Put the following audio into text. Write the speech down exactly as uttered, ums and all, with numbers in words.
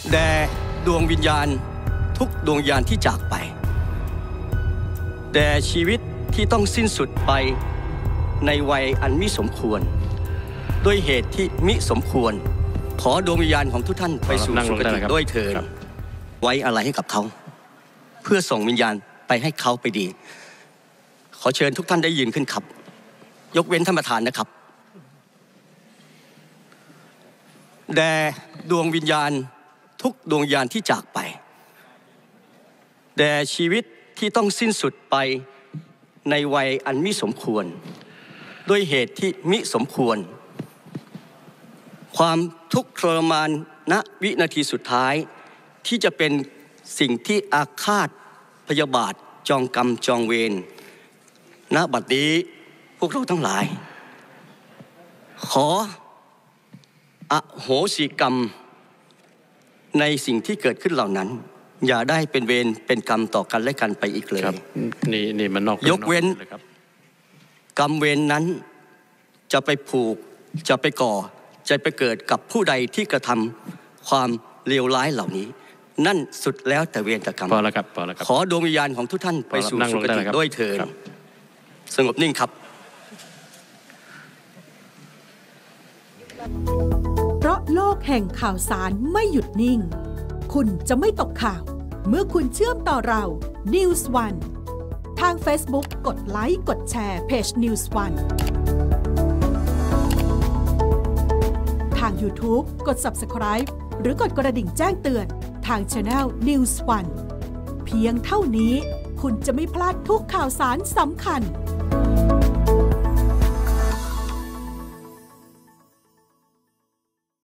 แด่ดวงวิญญาณทุกดวงวิญญาณที่จากไปแด่ชีวิตที่ต้องสิ้นสุดไปในวัยอันมิสมควรด้วยเหตุที่มิสมควรขอดวงวิญญาณของทุกท่านไปสู่สุคติด้วยเถิดไว้อะไรให้กับเขาเพื่อส่งวิญญาณไปให้เขาไปดีขอเชิญทุกท่านได้ยืนขึ้นครับยกเว้นท่านประธานนะครับแด่ดวงวิญญาณทุกดวงวิญญาณที่จากไปแด่ชีวิตที่ต้องสิ้นสุดไปในวัยอันมิสมควรด้วยเหตุที่มิสมควรความทุกข์ทรมานณวินาทีสุดท้ายที่จะเป็นสิ่งที่อาฆาตพยาบาทจองกรรมจองเวรณบัดนี้พวกเราทั้งหลายขออโหสิกรรมในสิ่งที่เกิดขึ้นเหล่านั้นอย่าได้เป็นเวรเป็นกรรมต่อกันและกันไปอีกเลยนี่นี่มันนอกยกเว้นกรรมเวรนั้นจะไปผูกจะไปก่อจะไปเกิดกับผู้ใดที่กระทำความเลวร้ายเหล่านี้นั่นสุดแล้วแต่เวรแต่กรรมพอแล้วครับพอแล้วครับขอดวงวิญญาณของทุกท่านไปสู่สุคติด้วยเถิดสงบนิ่งครับเพราะโลกแห่งข่าวสารไม่หยุดนิ่งคุณจะไม่ตกข่าวเมื่อคุณเชื่อมต่อเรา นิวส์ วัน ทาง Facebook กดไลค์กดแชร์เพจ นิวส์ วัน ทาง YouTube กด Subscribe หรือกดกระดิ่งแจ้งเตือนทาง Channel นิวส์ วัน เพียงเท่านี้คุณจะไม่พลาดทุกข่าวสารสำคัญ